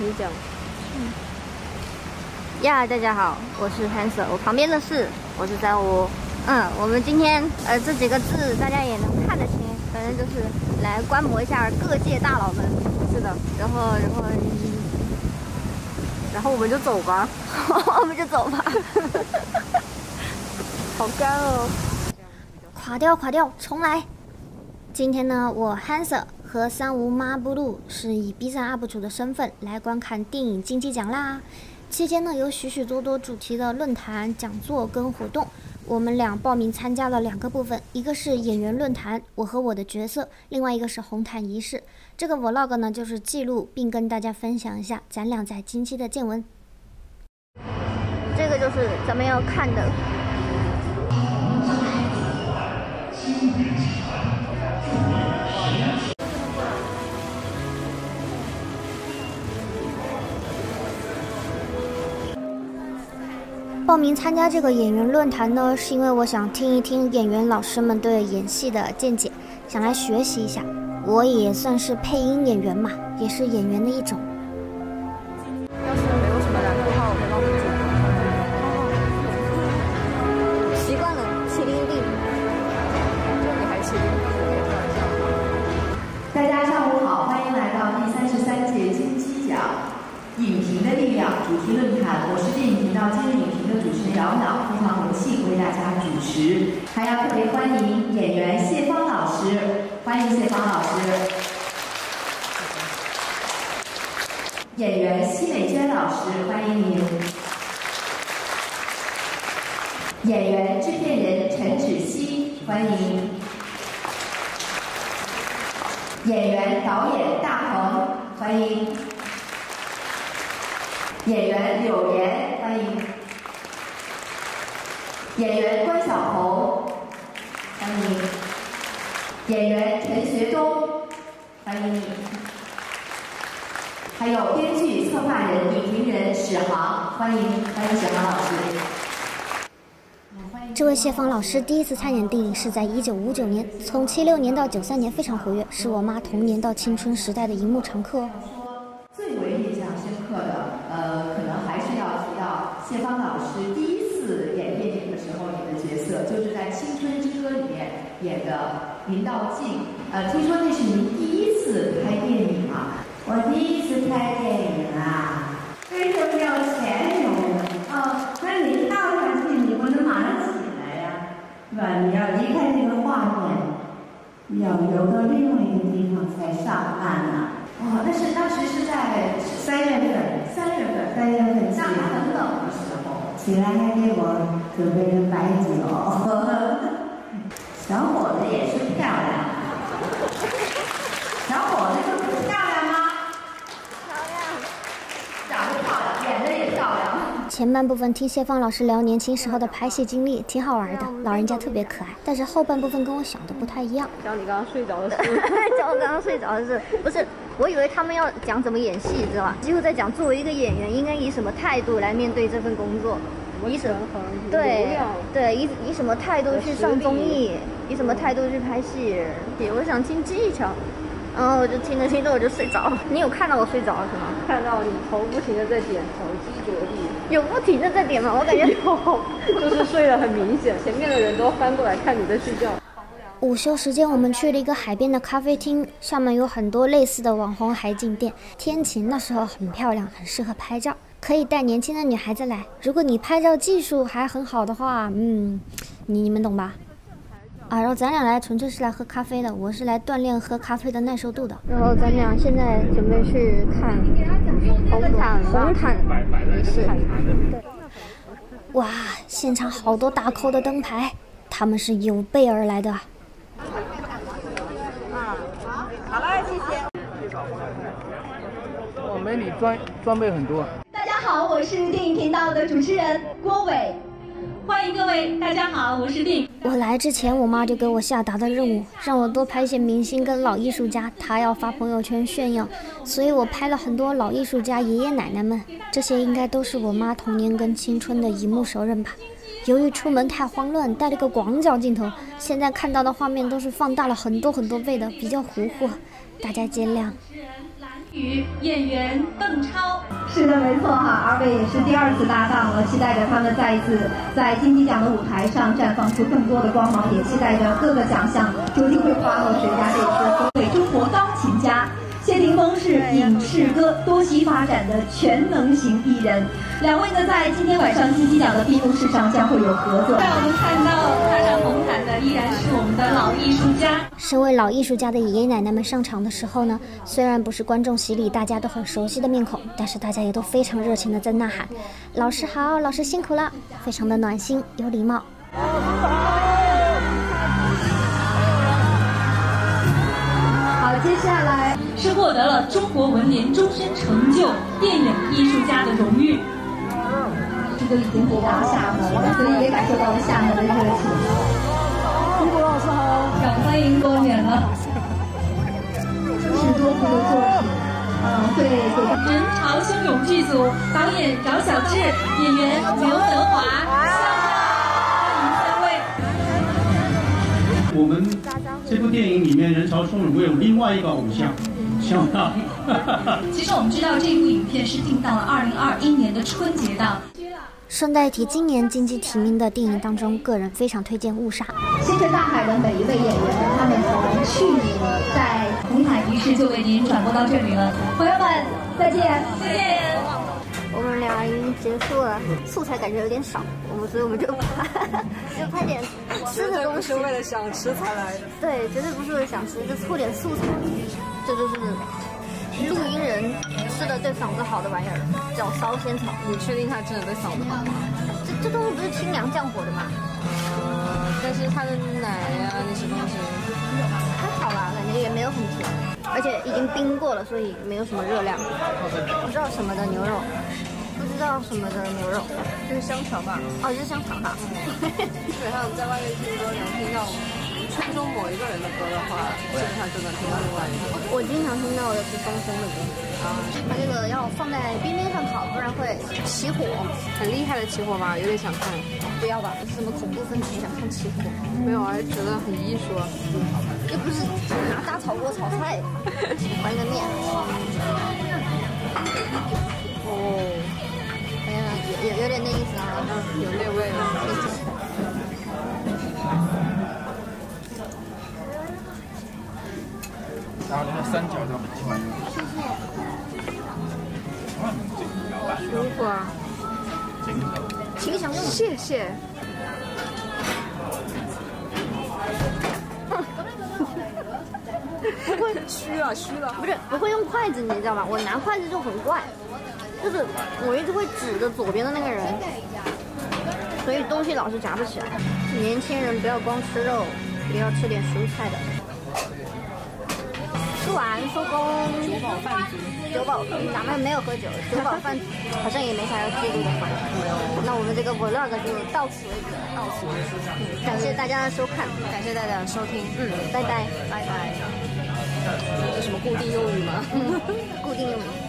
你讲。 呀，大家好，我是 Hanser， 我旁边的我是35。我们今天这几个字大家也能看得清，反正就是来观摩一下各界大佬们。是的，然后我们就走吧，我们就走吧。 好干哦！ 垮掉，重来。今天呢，我 Hanser 和35妈布鲁是以 B 站 UP 主的身份来观看电影金鸡奖啦。期间呢，有许多多主题的论坛、讲座跟活动。我们俩报名参加了2个部分，一个是演员论坛，我和我的角色；另外一个是红毯仪式。这个 vlog 呢，就是记录并跟大家分享一下咱俩在近期的见闻。这个就是咱们要看的。报名参加这个演员论坛呢，是因为我想听一听演员老师们对演戏的见解，想来学习一下。我也算是配音演员嘛，也是演员的一种。 要是没有什么难度的话，我会帮你煮。习惯了，麒麟地。这里还麒麟地，开玩笑。 大家上午好，欢迎来到第33届金鸡奖影评的力量主题论坛。我是电影频道今日影评的主持人姚淼，非常荣幸为大家主持，还要特别欢迎演员谢芳老师，欢迎谢芳老师。演员奚美娟老师，欢迎您。演员制片人陈芷溪，欢迎。演员导演大鹏，欢迎。演员柳岩，欢迎。演员关晓红，欢迎。演员陈学冬，欢迎你。还有编剧、策划人、影评人史航，欢迎史航老师。 这位谢芳老师第一次参演电影是在1959年，从76年到93年非常活跃，是我妈童年到青春时代的荧幕常客哦。 最为印象深刻的，可能还是要提到谢芳老师第一次演电影的时候演的角色，就是在《青春之歌》里面演的林道静。听说那是您第一次拍电影啊？ 我第一次拍电影啊，为什么要钱用的？哦，那你跳上去，你不能马上起来呀，是吧？你要离开这个画面，要游到另外一个地方才上岸呢。 哦，但是当时是在3月份，3月份那还很冷的时候， 起来还给我准备了白酒。小伙子也是漂亮， 小伙子就不漂亮吗？ 漂亮， 长得漂亮，演的也漂亮。 前半部分听谢芳老师聊年轻时候的拍戏经历，挺好玩的，老人家特别可爱。但是后半部分跟我想的不太一样。 讲你刚刚睡着的事。 讲我刚刚睡着的事，不是，我以为他们要讲怎么演戏，知道吧？几乎在讲作为一个演员应该以什么态度来面对这份工作，以什么以什么态度去上综艺，以什么态度去拍戏。我想听技巧。我就听着我就睡着了。你有看到我睡着了是吗？ 看到你头不停的在点，手机着地。 有不停的在点吗？我感觉就是睡得很明显，前面的人都翻过来看你在睡觉。 午休时间，我们去了一个海边的咖啡厅，上面有很多类似的网红海景店。天晴的时候很漂亮，很适合拍照，可以带年轻的女孩子来。如果你拍照技术还很好的话，你们懂吧？然后咱俩来纯粹是来喝咖啡的，我是来锻炼喝咖啡的耐受度的。然后咱俩现在准备去看红毯仪式。对，哇，现场好多大扣的灯牌，他们是有备而来的。 好了，谢谢。 我美女装备很多。 大家好，我是电影频道的主持人郭伟。欢迎各位，大家好，我是电影。 我来之前，我妈就给我下达的任务，让我多拍一些明星跟老艺术家，她要发朋友圈炫耀，所以我拍了很多老艺术家爷爷奶奶们，这些应该都是我妈童年跟青春的荧幕熟人吧。由于出门太慌乱，带了个广角镜头，现在看到的画面都是放大了很多倍的，比较糊，大家见谅。 与演员邓超。 是的，没错哈，二位也是第2次搭档了，期待着他们再一次在金鸡奖的舞台上绽放出更多的光芒，也期待着各个奖项究竟会花落谁家这次。作为中国钢琴家，谢霆锋是影视歌多栖发展的全能型艺人。两位呢，在今天晚上金鸡奖的闭幕式上将会有合作。 让我们看到踏上红毯的依然是我们的老艺术家。 身为老艺术家的爷爷奶奶们上场的时候呢，虽然不是观众席里大家都很熟悉的面孔，但是大家也都非常热情的在呐喊：“老师好，老师辛苦了！”非常的暖心，有礼貌。 好，接下来是获得了中国文联终身成就电影艺术家的荣誉。 这个已经抵达厦门了，所以也感受到了厦门的热情。 中国老师好， 欢迎多年了。 10多部的作品，会给人潮汹涌剧组导演饶晓志，演员刘德华，欢迎3位。 我们这部电影里面人潮汹涌，会有另外一个偶像，相当。 其实我们知道这部影片是定到了2021年的春节档。 顺带一提，今年金鸡提名的电影当中，个人非常推荐《误杀》。 星辰大海的每一位演员，他们从去年在红毯仪式就为您转播到这里了，朋友们再见，再见。 我们俩已经结束了，素材感觉有点少，所以我们就拍点吃的东西。 不是为了想吃才来的。 对，绝对不是为了想吃，就凑点素材。这就是录音人吃的对嗓子好的玩意儿，叫烧仙草。 你确定它真的对嗓子好吗？ 这东西不是清凉降火的吗？ 但是它的奶呀那些东西还好吧，感觉也没有很甜，而且已经冰过了，所以没有什么热量。不知道什么的牛肉，不知道什么的牛肉， 这是香肠吧？ 哦，这是香肠哈。 基本上在外面听歌能听到圈中某一个人的歌的话，基本上就能听到另外一个。 我经常听到的是风声的歌啊，它这个要放在边边上烤，不然会起火。 很厉害的起火吗？有点想看。 不要吧，是什么恐怖分子想看起火？ 没有啊，觉得很艺术啊。 又不是拿大炒锅炒菜，还个面。 哦， 哎呀，有点那意思啊， 有那味了。 然后那个三角这样挺满意。 舒服啊！ 请享用， 谢谢。 不会虚了， 不是不会用筷子，你知道吗？我拿筷子就很怪，就是我一直会指着左边的那个人，所以东西老是夹不起来。年轻人不要光吃肉，也要吃点蔬菜的。吃完收工，酒饱，咱们没有喝酒，酒饱饭足，好像也没啥要记录的环节。那我们这个 vlog 就到此为止，感谢大家的收看， 感谢大家的收听。 拜拜， 拜拜。这什么固定用语吗？ 固定用语。